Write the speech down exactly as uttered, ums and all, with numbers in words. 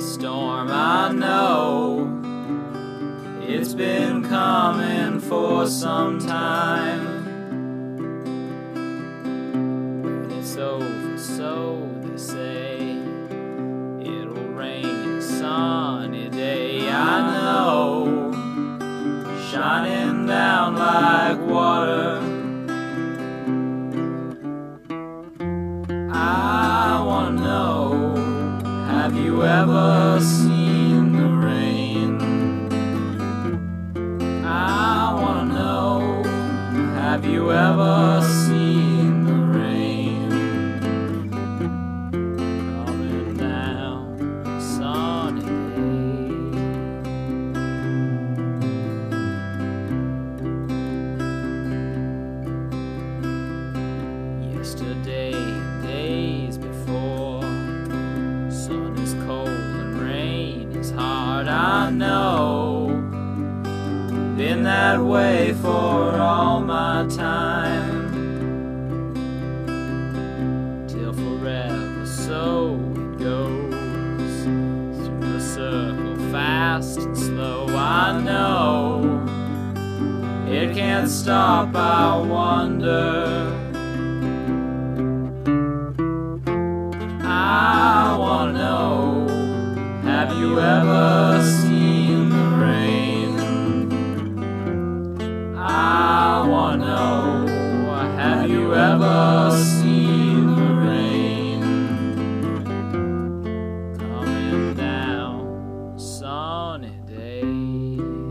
storm, I know it's been coming for some time. When it's over, so they say, it'll rain a sunny day. I know, shining down like water. I wanna know, have you ever seen the rain? I wanna know, have you ever seen the rain? Coming down a sunny day. Yesterday, days before, sun is cold and rain is hard. I know, been that way for all my time, till forever so it goes, through the circle fast and slow. I know, it can't stop, I wonder. I wanna know, have you ever seen the rain? I wanna know, have you ever seen the rain? Coming down a sunny day.